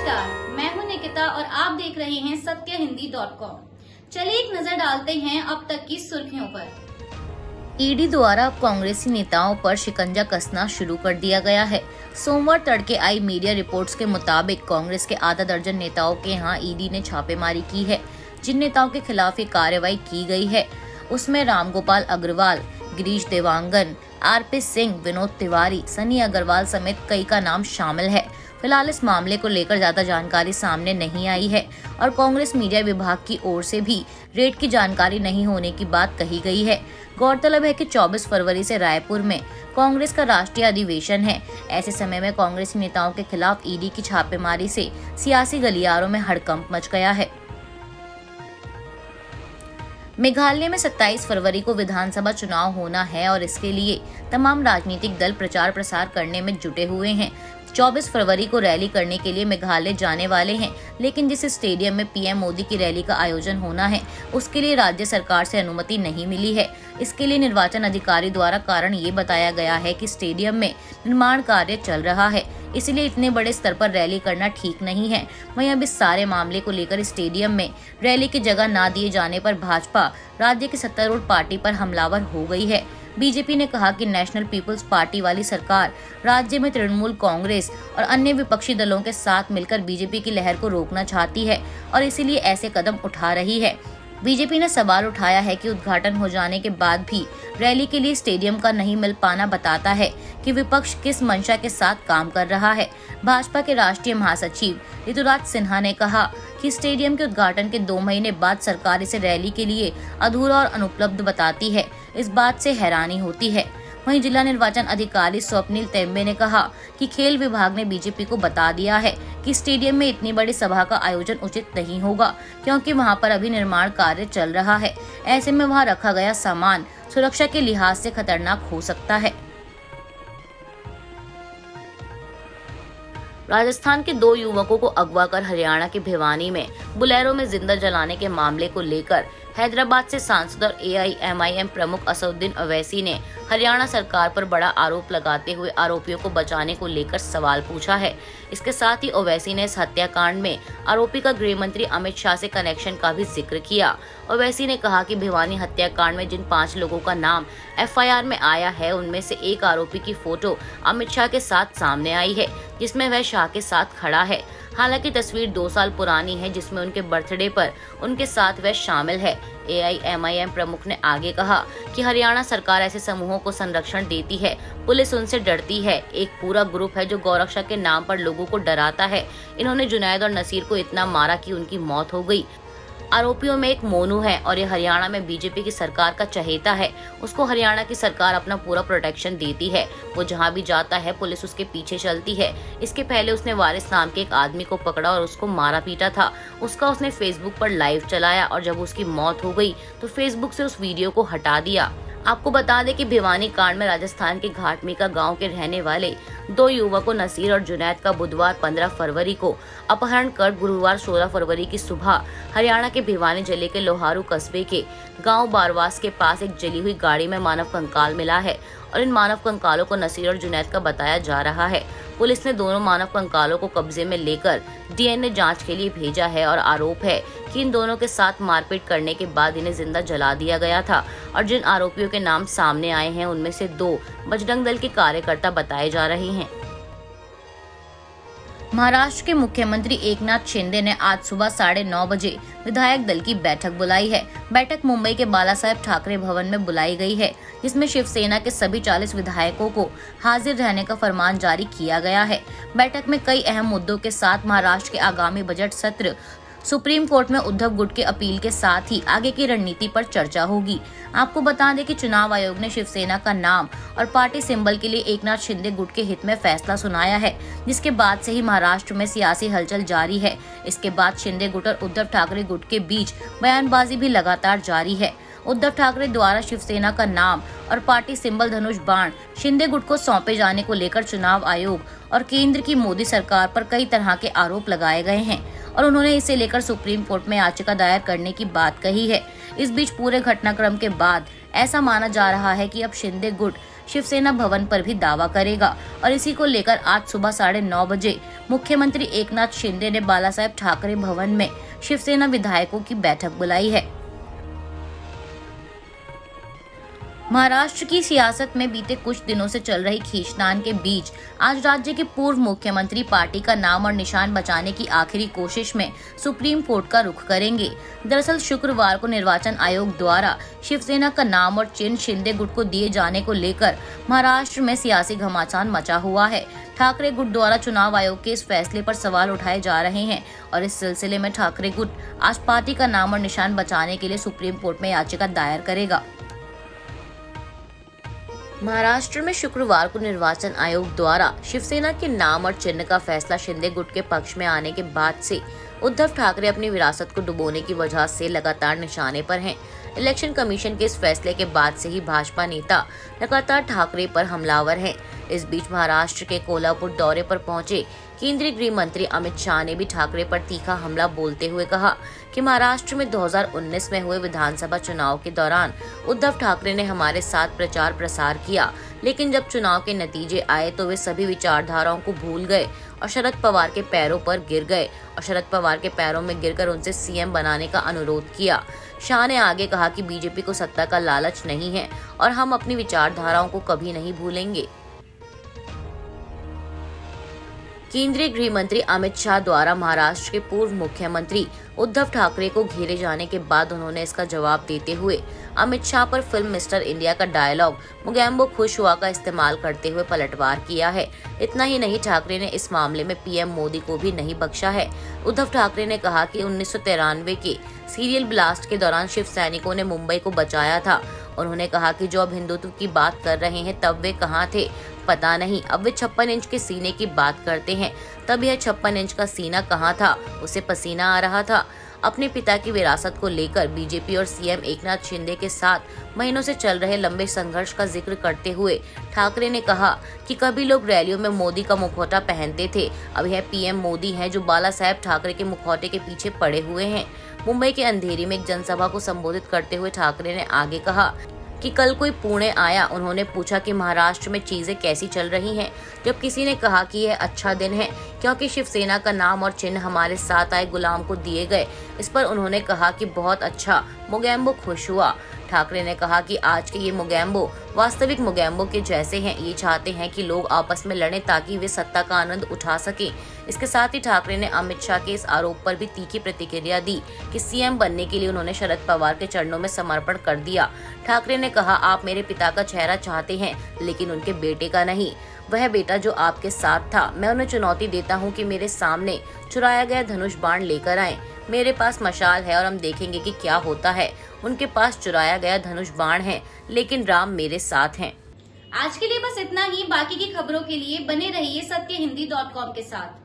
नमस्कार, मैं हूं निकिता और आप देख रहे हैं सत्यहिंदी.com। चलिए एक नजर डालते हैं अब तक की सुर्खियों पर। ईडी द्वारा कांग्रेसी नेताओं पर शिकंजा कसना शुरू कर दिया गया है। सोमवार तड़के आई मीडिया रिपोर्ट्स के मुताबिक कांग्रेस के आधा दर्जन नेताओं के यहाँ ईडी ने छापेमारी की है। जिन नेताओं के खिलाफ ये कार्रवाई की गई है उसमें रामगोपाल अग्रवाल, गिरीश देवांगन, आरपी सिंह, विनोद तिवारी, सनी अग्रवाल समेत कई का नाम शामिल है। फिलहाल इस मामले को लेकर ज्यादा जानकारी सामने नहीं आई है और कांग्रेस मीडिया विभाग की ओर से भी रेड की जानकारी नहीं होने की बात कही गई है। गौरतलब है कि 24 फरवरी से रायपुर में कांग्रेस का राष्ट्रीय अधिवेशन है। ऐसे समय में कांग्रेसी नेताओं के खिलाफ ईडी की छापेमारी से सियासी गलियारों में हड़कंप मच गया है। मेघालय में 27 फरवरी को विधानसभा चुनाव होना है और इसके लिए तमाम राजनीतिक दल प्रचार प्रसार करने में जुटे हुए हैं। 24 फरवरी को रैली करने के लिए मेघालय जाने वाले हैं, लेकिन जिस स्टेडियम में पीएम मोदी की रैली का आयोजन होना है उसके लिए राज्य सरकार से अनुमति नहीं मिली है। इसके लिए निर्वाचन अधिकारी द्वारा कारण ये बताया गया है कि स्टेडियम में निर्माण कार्य चल रहा है, इसलिए इतने बड़े स्तर पर रैली करना ठीक नहीं है। वहीं अब इस सारे मामले को लेकर स्टेडियम में रैली की जगह न दिए जाने पर भाजपा राज्य की सत्तारूढ़ पार्टी पर हमलावर हो गई है। बीजेपी ने कहा कि नेशनल पीपुल्स पार्टी वाली सरकार राज्य में तृणमूल कांग्रेस और अन्य विपक्षी दलों के साथ मिलकर बीजेपी की लहर को रोकना चाहती है और इसीलिए ऐसे कदम उठा रही है। बीजेपी ने सवाल उठाया है कि उद्घाटन हो जाने के बाद भी रैली के लिए स्टेडियम का नहीं मिल पाना बताता है कि विपक्ष किस मंशा के साथ काम कर रहा है। भाजपा के राष्ट्रीय महासचिव ऋतुराज सिन्हा ने कहा कि स्टेडियम के उद्घाटन के 2 महीने बाद सरकार इसे रैली के लिए अधूरा और अनुपलब्ध बताती है। इस बात से हैरानी होती है। वहीं जिला निर्वाचन अधिकारी स्वप्निल तेम्बे ने कहा कि खेल विभाग ने बीजेपी को बता दिया है कि स्टेडियम में इतनी बड़ी सभा का आयोजन उचित नहीं होगा, क्योंकि वहां पर अभी निर्माण कार्य चल रहा है। ऐसे में वहां रखा गया सामान सुरक्षा के लिहाज से खतरनाक हो सकता है। राजस्थान के 2 युवकों को अगवा कर हरियाणा के भिवानी में बुलेरो में जिंदा जलाने के मामले को लेकर हैदराबाद से सांसद और AIMIM प्रमुख असदुद्दीन ओवैसी ने हरियाणा सरकार पर बड़ा आरोप लगाते हुए आरोपियों को बचाने को लेकर सवाल पूछा है। इसके साथ ही ओवैसी ने इस हत्याकांड में आरोपी का गृह मंत्री अमित शाह से कनेक्शन का भी जिक्र किया। ओवैसी ने कहा कि भिवानी हत्याकांड में जिन 5 लोगों का नाम FIR में आया है उनमें से एक आरोपी की फोटो अमित शाह के साथ सामने आई है, जिसमें वह शाह के साथ खड़ा है। हालांकि तस्वीर 2 साल पुरानी है, जिसमें उनके बर्थडे पर उनके साथ वह शामिल है। AIMIM प्रमुख ने आगे कहा कि हरियाणा सरकार ऐसे समूहों को संरक्षण देती है, पुलिस उनसे डरती है। एक पूरा ग्रुप है जो गौरक्षा के नाम पर लोगों को डराता है। इन्होंने जुनैद और नसीर को इतना मारा कि उनकी मौत हो गई। आरोपियों में एक मोनू है और ये हरियाणा में बीजेपी की सरकार का चहेता है। उसको हरियाणा की सरकार अपना पूरा प्रोटेक्शन देती है। वो जहां भी जाता है पुलिस उसके पीछे चलती है। इसके पहले उसने वारिस नाम के एक आदमी को पकड़ा और उसको मारा पीटा था। उसने फेसबुक पर लाइव चलाया और जब उसकी मौत हो गई तो फेसबुक से उस वीडियो को हटा दिया। आपको बता दें कि भिवानी कांड में राजस्थान के घाटमीका गांव के रहने वाले 2 युवकों नसीर और जुनैद का बुधवार 15 फरवरी को अपहरण कर गुरुवार 16 फरवरी की सुबह हरियाणा के भिवानी जिले के लोहारू कस्बे के गांव बारवास के पास एक जली हुई गाड़ी में मानव कंकाल मिला है और इन मानव कंकालों को नसीर और जुनैद का बताया जा रहा है। पुलिस ने दोनों मानव कंकालों को कब्जे में लेकर DNA जांच के लिए भेजा है और आरोप है कि इन दोनों के साथ मारपीट करने के बाद इन्हें जिंदा जला दिया गया था और जिन आरोपियों के नाम सामने आए हैं उनमें से 2 बजरंग दल के कार्यकर्ता बताए जा रहे हैं। महाराष्ट्र के मुख्यमंत्री एकनाथ शिंदे ने आज सुबह 9:30 बजे विधायक दल की बैठक बुलाई है। बैठक मुंबई के बाला साहेब ठाकरे भवन में बुलाई गई है, जिसमें शिवसेना के सभी 40 विधायकों को हाजिर रहने का फरमान जारी किया गया है। बैठक में कई अहम मुद्दों के साथ महाराष्ट्र के आगामी बजट सत्र, सुप्रीम कोर्ट में उद्धव गुट के अपील के साथ ही आगे की रणनीति पर चर्चा होगी। आपको बता दें कि चुनाव आयोग ने शिवसेना का नाम और पार्टी सिंबल के लिए एकनाथ शिंदे गुट के हित में फैसला सुनाया है, जिसके बाद से ही महाराष्ट्र में सियासी हलचल जारी है। इसके बाद शिंदे गुट और उद्धव ठाकरे गुट के बीच बयानबाजी भी लगातार जारी है। उद्धव ठाकरे द्वारा शिवसेना का नाम और पार्टी सिंबल धनुष बाण शिंदे गुट को सौंपे जाने को लेकर चुनाव आयोग और केंद्र की मोदी सरकार पर कई तरह के आरोप लगाए गए हैं और उन्होंने इसे लेकर सुप्रीम कोर्ट में याचिका दायर करने की बात कही है। इस बीच पूरे घटनाक्रम के बाद ऐसा माना जा रहा है कि अब शिंदे गुट शिवसेना भवन पर भी दावा करेगा और इसी को लेकर आज सुबह 9:30 बजे मुख्यमंत्री एकनाथ शिंदे ने बालासाहेब ठाकरे भवन में शिवसेना विधायकों की बैठक बुलाई है। महाराष्ट्र की सियासत में बीते कुछ दिनों से चल रही खींचतान के बीच आज राज्य के पूर्व मुख्यमंत्री पार्टी का नाम और निशान बचाने की आखिरी कोशिश में सुप्रीम कोर्ट का रुख करेंगे। दरअसल शुक्रवार को निर्वाचन आयोग द्वारा शिवसेना का नाम और चिन्ह शिंदे गुट को दिए जाने को लेकर महाराष्ट्र में सियासी घमासान मचा हुआ है। ठाकरे गुट द्वारा चुनाव आयोग के इस फैसले पर सवाल उठाए जा रहे हैं और इस सिलसिले में ठाकरे गुट आज पार्टी का नाम और निशान बचाने के लिए सुप्रीम कोर्ट में याचिका दायर करेगा। महाराष्ट्र में शुक्रवार को निर्वाचन आयोग द्वारा शिवसेना के नाम और चिन्ह का फैसला शिंदे गुट के पक्ष में आने के बाद से उद्धव ठाकरे अपनी विरासत को डुबोने की वजह से लगातार निशाने पर हैं। इलेक्शन कमीशन के इस फैसले के बाद से ही भाजपा नेता लगातार ठाकरे पर हमलावर हैं। इस बीच महाराष्ट्र के कोल्हापुर दौरे पर पहुंचे केंद्रीय गृह मंत्री अमित शाह ने भी ठाकरे पर तीखा हमला बोलते हुए कहा कि महाराष्ट्र में 2019 में हुए विधानसभा चुनाव के दौरान उद्धव ठाकरे ने हमारे साथ प्रचार प्रसार किया, लेकिन जब चुनाव के नतीजे आए तो वे सभी विचारधाराओं को भूल गए और शरद पवार के पैरों पर गिर गए और शरद पवार के पैरों में गिरकर उनसे सीएम बनाने का अनुरोध किया। शाह ने आगे कहा कि बीजेपी को सत्ता का लालच नहीं है और हम अपनी विचारधाराओं को कभी नहीं भूलेंगे। केंद्रीय गृह मंत्री अमित शाह द्वारा महाराष्ट्र के पूर्व मुख्यमंत्री उद्धव ठाकरे को घेरे जाने के बाद उन्होंने इसका जवाब देते हुए अमित शाह पर फिल्म मिस्टर इंडिया का डायलॉग मोगैम्बो खुश हुआ का इस्तेमाल करते हुए पलटवार किया है। इतना ही नहीं, ठाकरे ने इस मामले में पीएम मोदी को भी नहीं बख्शा है। उद्धव ठाकरे ने कहा कि 1993 के सीरियल ब्लास्ट के दौरान शिव सैनिकों ने मुंबई को बचाया था। उन्होंने कहा कि जो अब हिंदुत्व की बात कर रहे हैं तब वे कहाँ थे पता नहीं। अब वे 56 इंच के सीने की बात करते हैं, तब यह 56 इंच का सीना कहाँ था, उसे पसीना आ रहा था। अपने पिता की विरासत को लेकर बीजेपी और सीएम एकनाथ शिंदे के साथ महीनों से चल रहे लंबे संघर्ष का जिक्र करते हुए ठाकरे ने कहा कि कभी लोग रैलियों में मोदी का मुखौटा पहनते थे, अब यह पीएम मोदी है जो बालासाहेब ठाकरे के मुखौटे के पीछे पड़े हुए हैं। मुंबई के अंधेरी में एक जनसभा को संबोधित करते हुए ठाकरे ने आगे कहा कि कल कोई पुणे आया, उन्होंने पूछा कि महाराष्ट्र में चीजें कैसी चल रही हैं। जब किसी ने कहा कि यह अच्छा दिन है क्योंकि शिवसेना का नाम और चिन्ह हमारे साथ आए गुलाम को दिए गए, इस पर उन्होंने कहा कि बहुत अच्छा, मोगैम्बो खुश हुआ। ठाकरे ने कहा कि आज के ये मोगैम्बो वास्तविक मोगैम्बो के जैसे हैं, ये चाहते हैं कि लोग आपस में लड़ें ताकि वे सत्ता का आनंद उठा सकें। इसके साथ ही ठाकरे ने अमित शाह के इस आरोप पर भी तीखी प्रतिक्रिया दी कि सीएम बनने के लिए उन्होंने शरद पवार के चरणों में समर्पण कर दिया। ठाकरे ने कहा, आप मेरे पिता का चेहरा चाहते हैं लेकिन उनके बेटे का नहीं, वह बेटा जो आपके साथ था। मैं उन्हें चुनौती देता हूं कि मेरे सामने चुराया गया धनुष बाण लेकर आएं। मेरे पास मशाल है और हम देखेंगे कि क्या होता है। उनके पास चुराया गया धनुष बाण है लेकिन राम मेरे साथ हैं। आज के लिए बस इतना ही। बाकी की खबरों के लिए बने रहिए सत्यहिंदी.com के साथ।